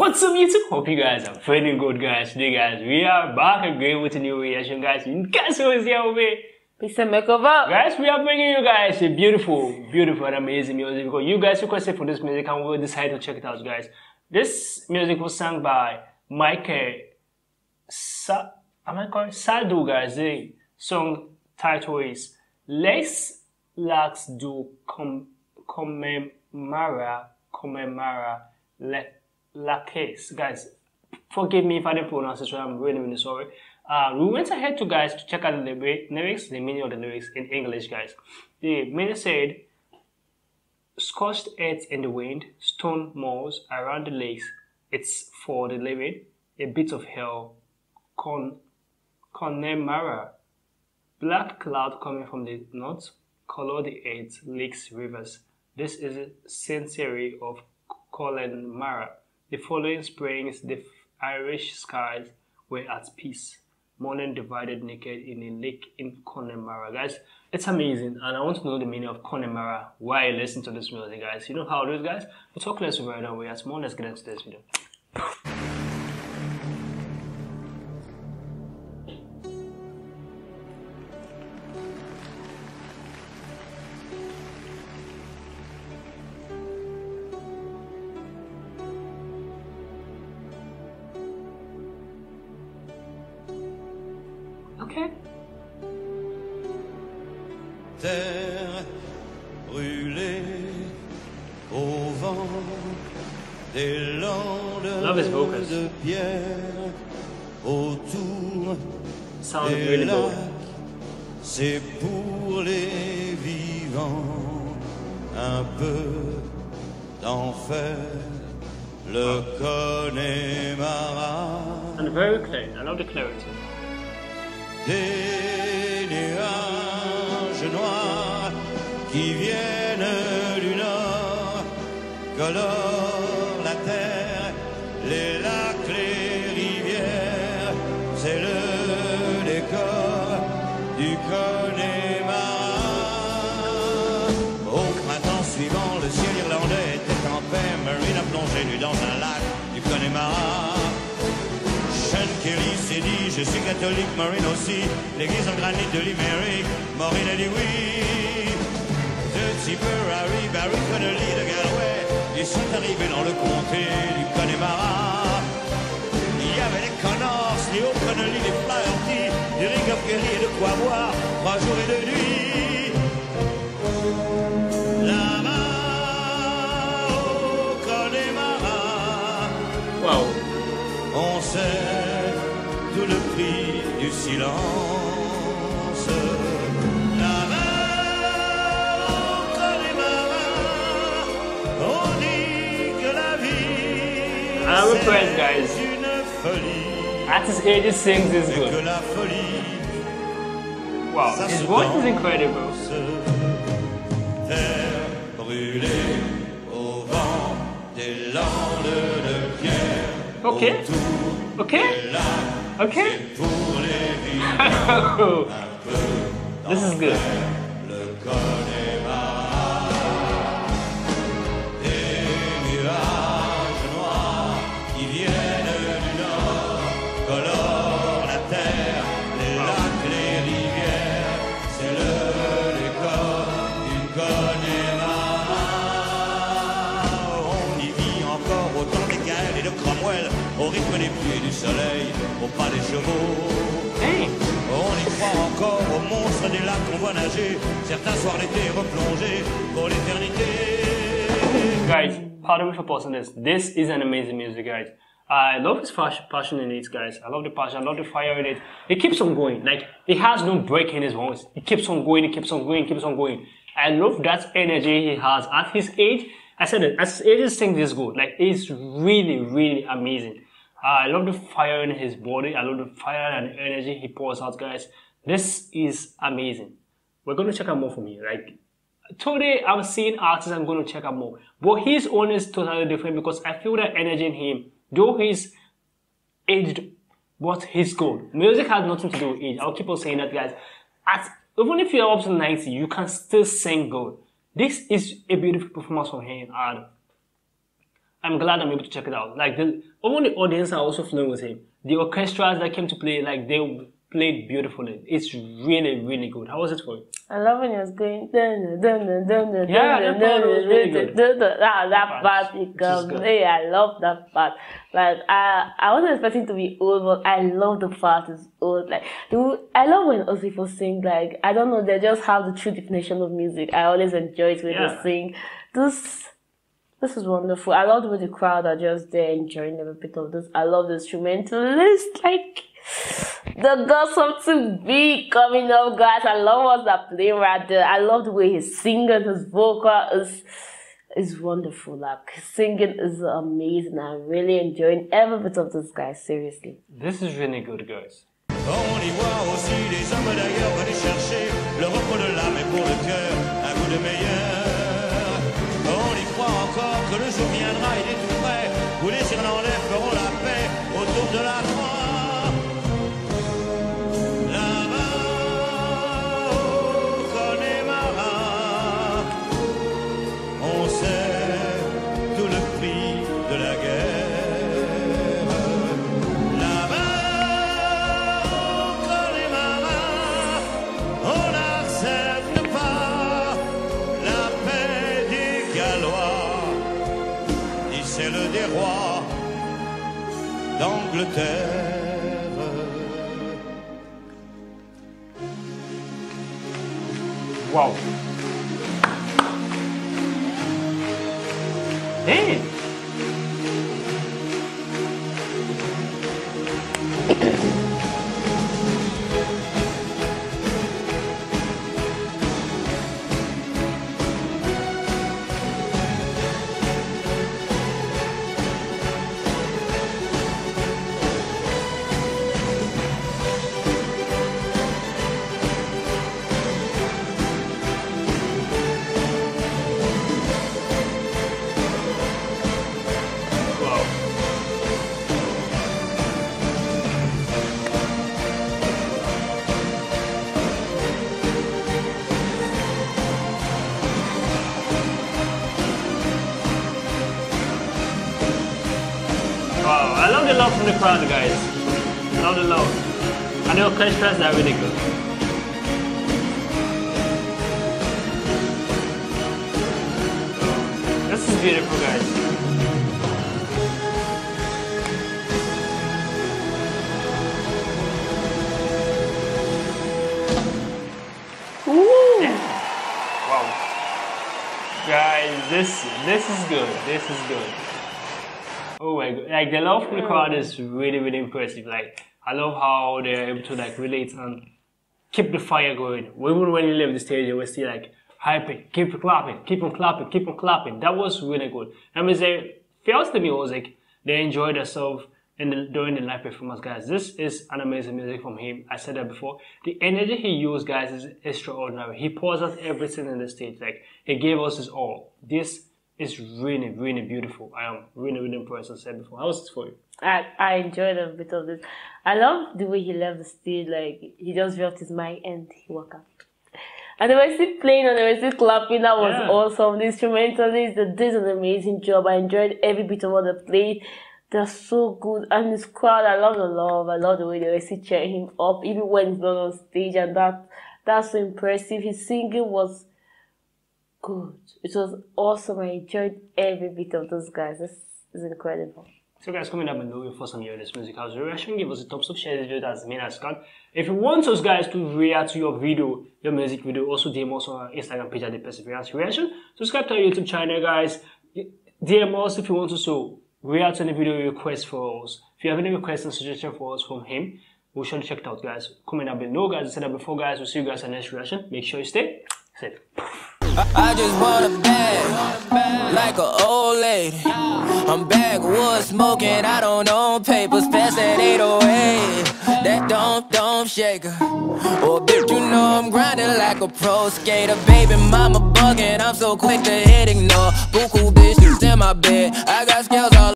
What's up YouTube? Hope you guys are feeling good, guys. Today guys, we are back again with a new reaction, guys. You guys always here with me. Peace and makeover. Guys, we are bringing you guys a beautiful and amazing music because you guys requested for this music and we decided to check it out, guys. This music was sung by Michel Sardou, guys. The song title is Les Lacs du Connemara La Case. Guys, forgive me if I didn't pronounce it right. I'm really sorry. We went ahead to guys to check out the lyrics, the meaning of the lyrics in English, guys. The meaning said, scorched earth in the wind, stone moors around the lakes. It's for the living, a bit of hell. Connemara, black cloud coming from the north, color the earth, lakes, rivers. This is a century of Connemara. The following springs, the Irish skies were at peace. Morning divided naked in a lake in Connemara. Guys, it's amazing, and I want to know the meaning of Connemara while I listen to this music, guys. You know how it is, guys? We'll talk less right away. As more, let's get into this video. Okay. Terre brûlée au vent des landes de pierre autour des lacs, c'est pour les vivants un peu d'enfer, le Connemara. And very clear, I love the clarity. Des nuages noirs qui viennent du nord colorent la terre, les lacs, les rivières, c'est le décor du Connemara. Au printemps suivant, le ciel irlandais était en paix, Marine a plongé nu dans un lac du Connemara. Kelly s'est dit, je suis catholique, Maureen aussi, l'église en granit de Limerick, Maureen a dit oui. De Tipperary, Barry Connolly de Galway, ils sont arrivés dans le comté du Connemara. Il y avait les Connors, les O'Connolly, les Flaherty, du Ring of Kerry et de quoi boire, 3 jours et 2 nuits. Là-bas au Connemara, wow. On sait tout le prix du silence. Là-bas au Connemara, on dit que la vie c'est une folie. At his age, he sings this good. Que la folie, wow, his voice is incredible. Terre brûlée au vent des landes de pierre. Okay. Okay. Okay. This is good. Au rythme des pieds du soleil, au pas des chevaux. Hey. On y croit encore aux monstres des lacs qu'on voit nager, certains soirs l'été replongés pour l'éternité. Guys, pardon me for pausing this. This is an amazing music, guys. I love his passion in it, guys. I love the passion, I love the fire in it. It keeps on going. Like, it has no break in his voice. It keeps on going, it keeps on going, it keeps on going. I love that energy he has at his age. I said it, at his age, he sings this good. Like, it's really amazing. I love the fire in his body. I love the fire and energy he pours out, guys. This is amazing. We're going to check out more from here. Like, today I'm seeing artists I'm going to check out more. But his own is totally different because I feel that energy in him. Though he's aged, but he's good. Music has nothing to do with age. I'll keep on saying that, guys. Even if you're up to 90, you can still sing good. This is a beautiful performance from him. And I'm glad I'm able to check it out. Like even the audience are also flowing with him. The orchestras that came to play, like they played beautifully. It's really, really good. How was it for you? I love when he was going. Yeah, that part was really good. That part, hey, I love that part. Like I wasn't expecting to be old, but I love the part is old. Like I love when other people sing. Like I don't know, they just have the true definition of music. I always enjoy it when they sing. This is wonderful. I love the way the crowd are just there enjoying every bit of this. I love the instrumentalist. Like the got something big coming up, guys. I love what's that playing right there. I love the way he's singing. His vocal is wonderful. Like his singing is amazing. I'm really enjoying every bit of this guy. Seriously. This is really good, guys. On y voit aussi des hommes d'ailleurs venus chercher le repos de l'âme et pour le cœur un goût de meilleur. On y croit encore que le jour viendra, il est tout près, où les Irlandais feront la paix autour de la croix. Là-bas au Connemara, on sait tout le prix de la guerre. Là-bas au Connemara, on n'accepte pas la paix des Gallois, ni celle des rois d'Angleterre. Wow. Hey. Wow, I love the love from the crowd, guys. I love the love. And the orchestras are really good. This is beautiful, guys. Ooh. Yeah. Wow. Guys, this is good. This is good. Oh my god, like the love from the crowd is really, really impressive. Like I love how they're able to like relate and keep the fire going. Even when you leave the stage, you will see like hyping, keep clapping, keep on clapping, keep on clapping. That was really good. I mean, they feels to me was like they enjoyed themselves during the live performance, guys. This is an amazing music from him. I said that before. The energy he used, guys, is extraordinary. He pours out everything in the stage. Like he gave us his all. This is really, really beautiful. I am really, really impressed, as I said before. How was it for you? I enjoyed a bit of this. I love the way he left the stage. Like he just dropped his mic and he walked out. And they were still playing and they were still clapping. That was awesome. The instrumentalists, they did an amazing job. I enjoyed every bit of what they played. They're so good. And this crowd, I love the love. I love the way they were still cheering him up, even when he's not on stage. And that's so impressive. His singing was good. It was awesome. I enjoyed every bit of those guys. This is incredible. So guys, comment down below for some of this music house reaction. Give us a thumbs up, share this video as main as Scott. If you want us guys to react to your video, your music video, also DM us on our Instagram page at the Perseverance Reaction. Subscribe to our YouTube channel, guys. DM us if you want us to react to any video requests for us. If you have any requests and suggestions for us from him, we'll sure to check it out, guys. Comment down below, guys. I said that before, guys. We'll see you guys in the next reaction. Make sure you stay safe. I just want a bag, like an old lady. I'm backwoods smoking, I don't own papers, pass that 808. That don't shake her. Oh, bitch, you know I'm grinding like a pro skater. Baby mama bugging, I'm so quick to hit ignore. Buku bitches in my bed, I got scales all